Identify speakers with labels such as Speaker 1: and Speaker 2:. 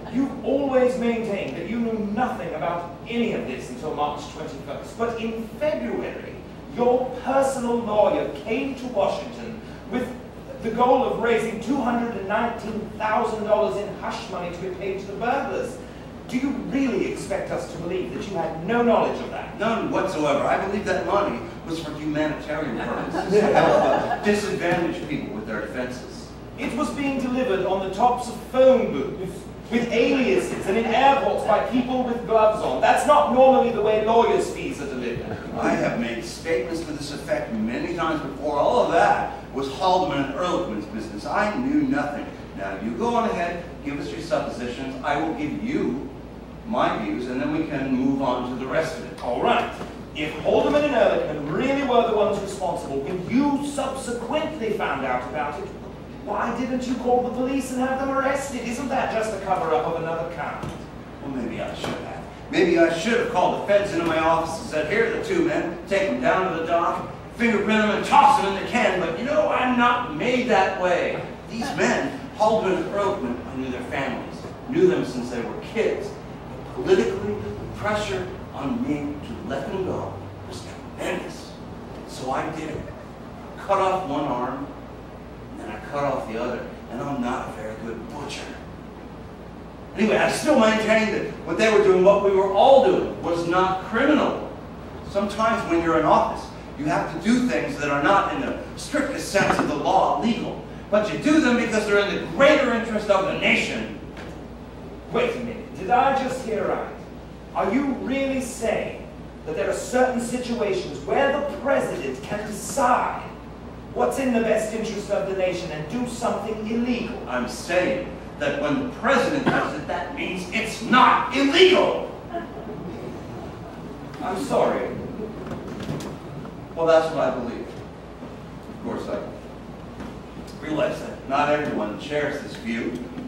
Speaker 1: You've always maintained that you knew nothing about any of this until March 21st. But in February, your personal lawyer came to Washington with the goal of raising $219,000 in hush money to be paid to the burglars. Do you really expect us to believe that you had no knowledge of that?
Speaker 2: None whatsoever. I believe that money was for humanitarian purposes to help disadvantaged people with their defenses.
Speaker 1: It was being delivered on the tops of phone booths, with aliases and in airports by people with gloves on. That's not normally the way lawyers' fees are delivered.
Speaker 2: I have made statements to this effect many times before. All of that was Haldeman and Ehrlichman's business. I knew nothing. Now, you go on ahead, give us your suppositions. I will give you my views, and then we can move on to the rest of it.
Speaker 1: All right. If Haldeman and Ehrlichman really were the ones responsible, when you subsequently found out about it, why didn't you call the police and have them arrested? Isn't that just a cover-up of another count?
Speaker 2: Well, maybe I should have. Maybe I should have called the feds into my office and said, here are the two men, take them down to the dock, fingerprint them and toss them in the can. But you know, I'm not made that way. These men, Haldeman and Ehrlichman, I knew their families, knew them since they were kids. But politically, the pressure on me to let them go was tremendous. So I did it. Cut off one arm, and then I cut off the other, and I'm not a very good butcher. Anyway, I still maintain that what they were doing, what we were all doing, was not criminal. Sometimes when you're in office, you have to do things that are not in the strictest sense of the law legal, but you do them because they're in the greater interest of the nation.
Speaker 1: Wait a minute, did I just hear right? Are you really saying that there are certain situations where the president can decide what's in the best interest of the nation and do something illegal?
Speaker 2: I'm saying that when the president does it, that means it's not illegal.
Speaker 1: I'm sorry.
Speaker 2: Well, that's what I believe. Of course, I realize that not everyone shares this view.